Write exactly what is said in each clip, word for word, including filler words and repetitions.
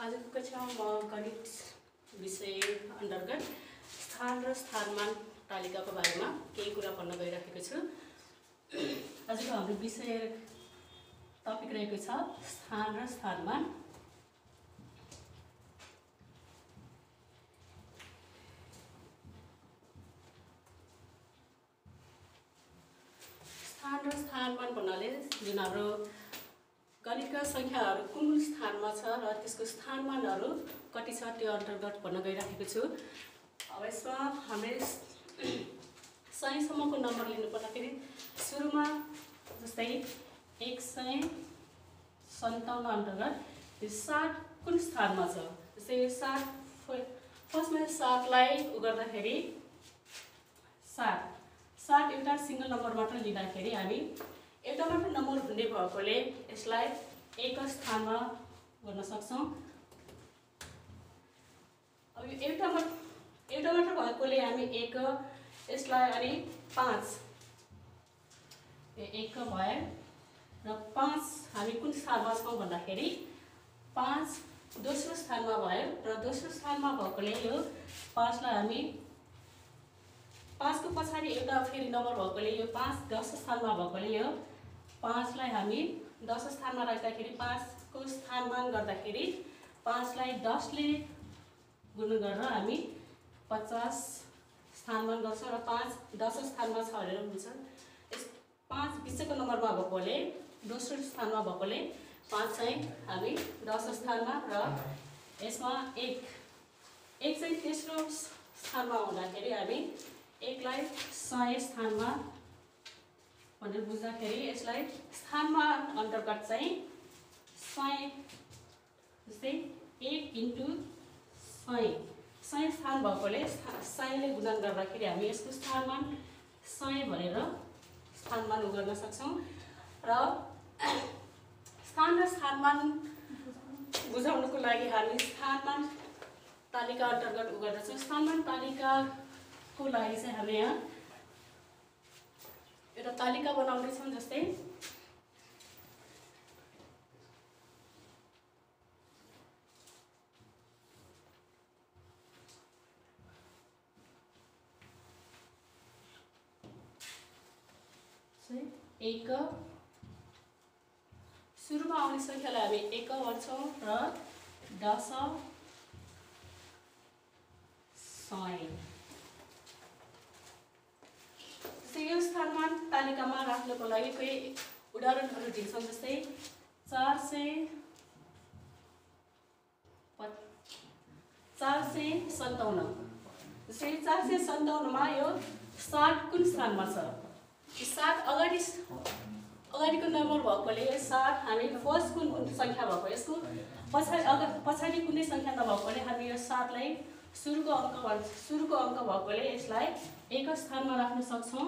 आजको कक्षामा म गणित विषय अन्तर्गत स्थान र स्थानमान तालिकाको बारेमा केही कुरा भन्न गइरहेको छु। आजको हाम्रो विषय टपिक रहेको छ स्थान र स्थानमान। स्थान र स्थानमान भन्नाले जुन हाम्रो गणितका संख्याहरू कुन कुन स्थानमा छ र त्यसको स्थानमानहरू कति छ त्यो अन्तर्गत भन्न गइरहेको छु। अब यसमा हामीले सयसम्मको नम्बर लिनु पर्दाखेरि सुरुमा जस्तै एक सय सन्ताउन्न अन्तर्गत यो सात कुन स्थानमा छ। जस्तै यो सात फर्स्टमा सातलाई उ गर्दाखेरि सात सात एउटा सिंगल नम्बर मात्र लिँदाखेरि हामी एउटा मात्र नम्बर हुने भएकोले यसलाई एक स्थानमा गर्न सक्छौँ। अब यो एउटा मात्र एउटा मात्र भएकोले हामी एक यसलाई अनि पाँच एक भयो र पाँच हामी कुन स्थानमा छौँ भन्दाखेरि पाँच दोस्रो स्थानमा भयो र दोस्रो स्थानमा भएकोले यो पाँचलाई हामी पाँचको पछाडि एउटा फेरि नम्बर भएकोले यो पाँच दस स्थानमा भएकोले यो पाँचलाई हामी दस स्थानमा राख्दाखेरि पाँचको स्थानमान गर्दाखेरि पाँचलाई दसले गुण गरेर हामी पचास स्थानमान गर्छौँ र पाँच दस स्थानमा छ भनेर हुन्छ। यस पाँच बिचको नम्बरमा भएकोले दोस्रो स्थानमा भएकोले पाँच चाहिँ हामी दस स्थानमा र यसमा एक एक चाहिँ तेस्रो स्थानमा हुँदाखेरि हामी एकलाई सय स्थानमा भनेर बुझ्दाखेरि यसलाई स्थानमा अन्तर्गत चाहिँ सय जस्तै एक इन्टु सय सय स्थान भएकोले सयले गुणन गर्दाखेरि हामी यसको स्थानमान सय भनेर स्थानमान उ गर्न सक्छौँ। र स्थान र स्थानमान बुझाउनको लागि हामी स्थानमान तालिका अन्तर्गत उ गर्दछौँ। स्थानमान तालिकाको लागि चाहिँ हामी यहाँ एउटा तालिका बनाउँदैछौँ। जस्तै एक सुरुमा आउने संख्यालाई हामी एक भन्छौँ र दस सय यो स्थानमान तालिकामा राख्नको लागि कोही उदाहरणहरू दिन्छौँ। जस्तै चार सय चार सय सन्ताउन्न जस्तै चार सय सन्ताउन्नमा यो सात कुन स्थानमा छ। यो सात अगाडि अगाडिको नम्बर भएकोले यो सात हामी फर्स्ट कुन कुन सङ्ख्या भएको यसको पछाडि अगा पछाडि कुनै सङ्ख्या नभएकोले हामी यो सातलाई सुरुको अङ्क भन्छ सुरुको अङ्क भएकोले यसलाई एक स्थानमा राख्न सक्छौँ।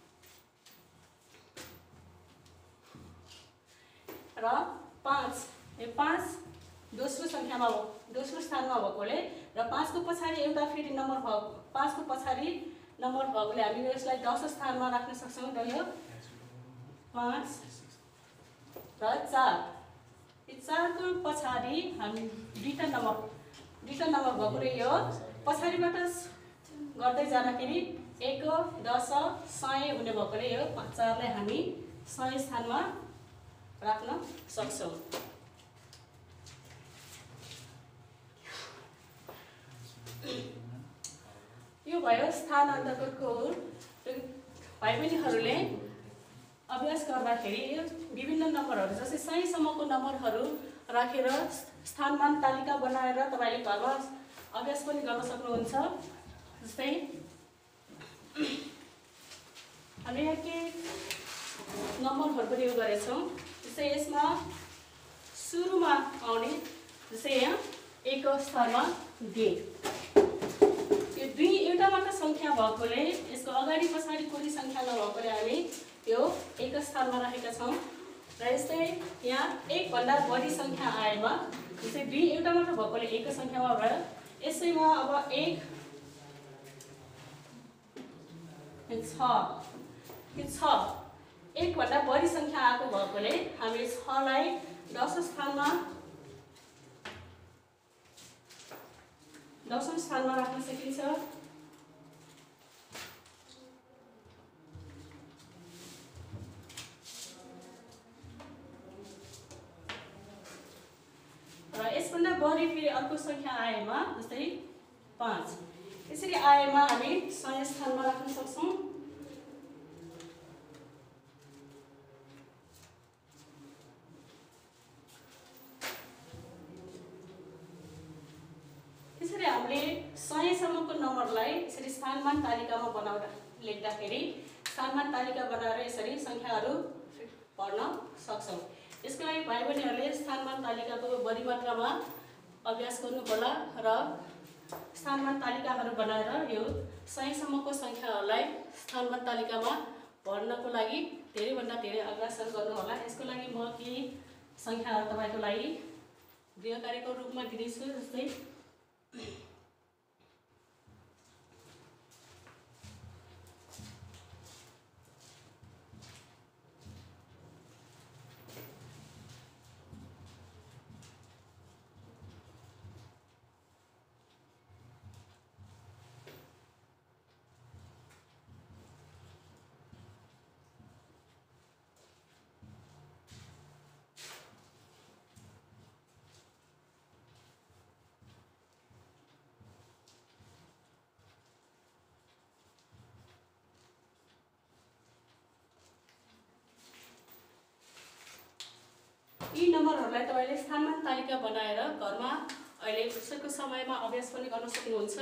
र पाँच यो पाँच दोस्रो सङ्ख्यामा दोस्रो स्थानमा भएकोले र पाँचको पछाडि एउटा फेरि नम्बर भयो पाँचको पछाडि नम्बर भएकोले हामी यसलाई दस स्थानमा राख्न सक्छौँ। र यो पाँच र चार यो चारको पछाडि हामी दुईवटा नम्बर दुईवटा नम्बर भएकोले यो पछाडिबाट गर्दै जाँदाखेरि एक दस सय हुने भएकोले यो चारलाई हामी सय स्थानमा राख्न सक्छौँ। यो भयो स्थान अन्तर्गतको भाइ बहिनीहरूले अभ्यास गर्दाखेरि विभिन्न नम्बरहरू जस्तै सयसम्मको नम्बरहरू राखेर स्थानमान तालिका बनाएर तपाईँले घरमा अभ्यास पनि गर्न सक्नुहुन्छ। जस्तै हामीले यहाँ के नम्बरहरू पनि उयो गरेछौँ। जस्तै यसमा सुरुमा आउने जस्तै यहाँ एक स्थानमा दुई यो दुई एउटा मात्र सङ्ख्या भएकोले यसको अगाडि पछाडि कुनै सङ्ख्या नभएकोले हामी यो एक स्थानमा राखेका छौँ। र यस्तै यहाँ एकभन्दा बढी सङ्ख्या आएमा जस्तै दुई एउटा मात्र भएकोले एक सङ्ख्यामा भयो। यसैमा अब एक छ यो छ एकभन्दा बढी सङ्ख्या आएको भएकोले हामी छलाई दस स्थानमा दसौँ स्थानमा राख्न सकिन्छ। र यसभन्दा बढी फेरि अर्को सङ्ख्या आएमा जस्तै पाँच, यसरी आएमा हामी सय स्थानमा राख्न सक्छौँ। त्यसरी हामीले सयसम्मको नम्बरलाई यसरी स्थानमान तालिकामा बनाउँदा लेख्दाखेरि स्थानमान तालिका बनाएर यसरी सङ्ख्याहरू पढ्न सक्छौँ। यसको लागि भाइ बहिनीहरूले स्थानमान तालिकाको बढी मात्रामा अभ्यास गर्नुहोला र स्थानमान तालिकाहरू बनाएर यो सयसम्मको सङ्ख्याहरूलाई स्थानमान तालिकामा भर्नको लागि धेरैभन्दा धेरै अभ्यासहरू गर्नुहोला। यसको लागि म केही सङ्ख्याहरू तपाईँको लागि गृह कार्यको रूपमा दिँदैछु। जस्तै यी नम्बरहरूलाई तपाईँले स्थानमान तालिका बनाएर घरमा अहिले फुर्सदको समयमा अभ्यास पनि गर्न सक्नुहुन्छ।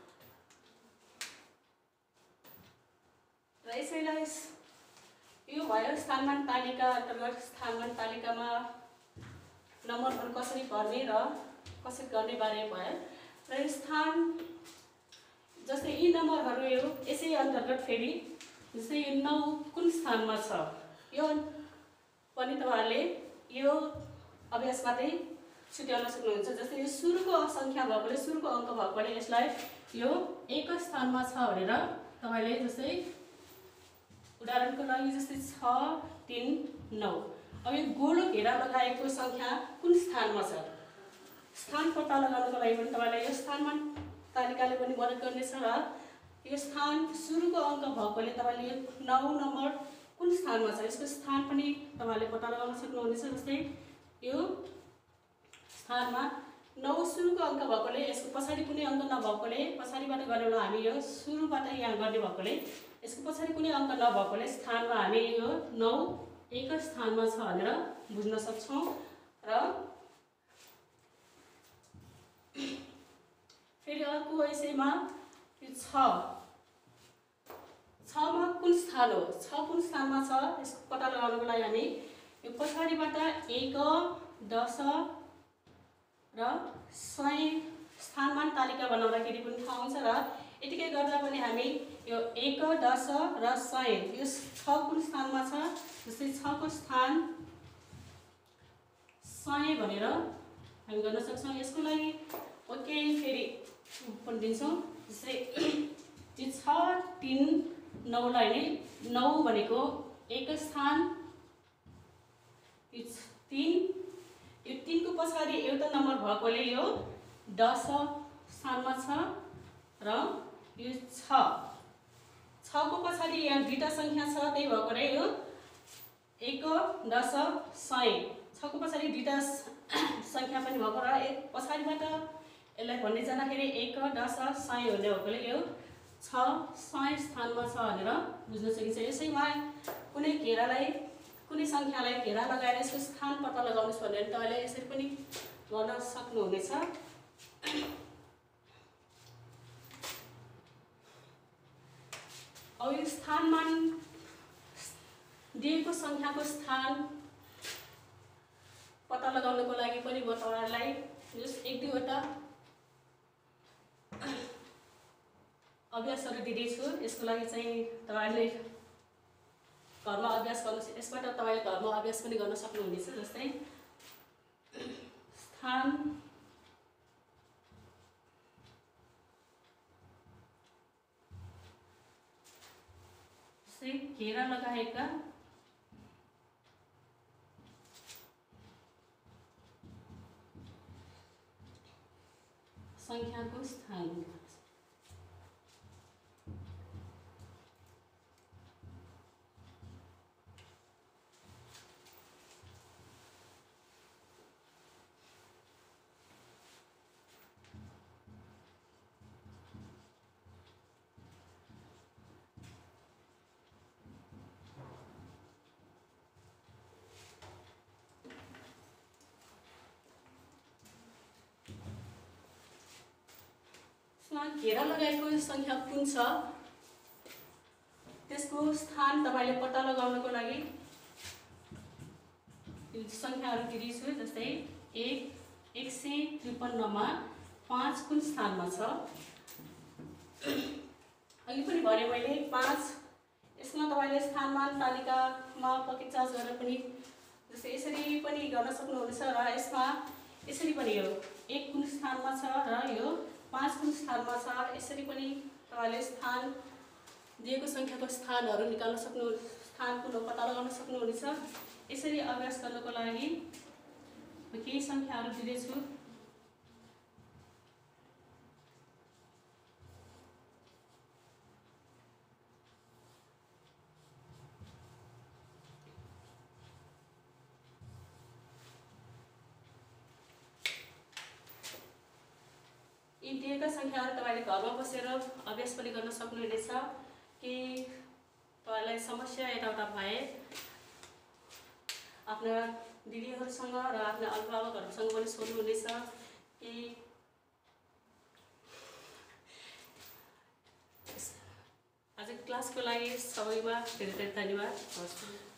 र यसैलाई यो भयो स्थानमान तालिका अन्तर्गत स्थानमान तालिकामा नम्बरहरू कसरी भर्ने र कसरी गर्ने बारे भयो। र स्थान जस्तै यी नम्बरहरू यो यसै अन्तर्गत फेरि जस्तै यो नौ कुन स्थानमा छ यो पनि तपाईँहरूले यो अभ्यासबाटै छुट्याउन सक्नुहुन्छ। जस्तै यो सुरुको सङ्ख्या भएकोले सुरुको अङ्क भएकोले यसलाई यो एक स्थानमा छ भनेर तपाईँले जस्तै उदाहरणको लागि जस्तै छ तिन नौ। अब यो गोलो घेरा लगाएको सङ्ख्या कुन स्थानमा छ स्थान पत्ता लगाउनको लागि पनि तपाईँलाई यो स्थानमा तालिकाले पनि मद्दत गर्नेछ। र यो स्थान सुरुको अङ्क भएकोले तपाईँले यो नौ नम्बर कुन स्थानमा छ यसको स्थान पनि तपाईँहरूले पत्ता लगाउन सक्नुहुनेछ। जस्तै यो स्थानमा नौ सुरुको अङ्क भएकोले यसको पछाडि कुनै अङ्क नभएकोले पछाडिबाट गरेर हामी यो सुरुबाट यहाँ गर्ने भएकोले यसको पछाडि कुनै अङ्क नभएकोले स्थानमा हामी यो नौ एक स्थानमा छ भनेर बुझ्न सक्छौँ। र फेरि अर्को विषयमा यो छ छमा कुन स्थान हो छ कुन स्थानमा छ यसको पत्ता लगाउनको लागि हामी यो पछाडिबाट एक दस र सय स्थानमान तालिका बनाउँदाखेरि पनि थाहा हुन्छ। र यतिकै गर्दा पनि हामी यो एक दस र सय यो छ कुन स्थानमा छ जस्तै छको स्थान सय भनेर हामी गर्न सक्छौँ। यसको लागि ओके फेरि पनि दिन्छौँ। जस्तै यो छ तिन नौलाई नै नौ भनेको एक स्थान यो तिन यो तिनको पछाडि एउटा नम्बर भएकोले यो दस स्थानमा छ। र यो छ छको पछाडि यहाँ दुईवटा सङ्ख्या छ त्यही भएकोले यो एक दस सय छको पछाडि दुईवटा सङ्ख्या पनि भएको र एक पछाडिबाट यसलाई भन्ने जाँदाखेरि एक दस सय हुने भएकोले यो छ सय स्थानमा छ भनेर बुझ्न सकिन्छ। यसैमा कुनै घेरालाई कुनै सङ्ख्यालाई घेरा लगाएर यसको स्थान पत्ता लगाउनुहोस् भनेर तपाईँले यसरी पनि गर्न सक्नुहुनेछ। अब यो स्थानमान दिएको सङ्ख्याको स्थान पत्ता लगाउनको लागि पनि म तपाईँहरूलाई जस एक दुईवटा अभ्यासहरू दिँदैछु। यसको लागि चाहिँ तपाईँहरूले घरमा अभ्यास गर्नु यसबाट तपाईँले घरमा अभ्यास पनि गर्न सक्नुहुनेछ। जस्तै स्थान जस्तै घेरा लगाएका सङ्ख्याको स्थान। घेरा लगाएको सङ्ख्या कुन छ त्यसको स्थान तपाईले पत्ता लगाउनको लागि सङ्ख्याहरू दिएको छु। जस्तै एक एक सय त्रिपन्नमा पाँच कुन स्थानमा छ। अघि पनि भने मैले पाँच यसमा तपाईले स्थानमान तालिकामा पकेट चार्ज गरेर पनि जस्तै यसरी पनि गर्न सक्नुहुन्छ र यसमा यसरी पनि हो एक कुन स्थानमा छ र यो पाँच कुन स्थानमा छ। यसरी पनि तपाईले स्थान दिएको सङ्ख्याको स्थानहरू निकाल्न सक्नु स्थानको पत्ता लगाउन सक्नुहुनेछ। यसरी अभ्यास गर्नको लागि म केही सङ्ख्याहरू दिँदैछु। यी दिएका सङ्ख्याहरू तपाईँले घरमा बसेर अभ्यास पनि गर्न सक्नुहुनेछ। कि तपाईँलाई समस्या यताउता भए आफ्ना दिदीहरूसँग र आफ्ना अभिभावकहरूसँग पनि सोध्नुहुनेछ। कि आज क्लासको लागि सबैमा धेरै धेरै धन्यवाद।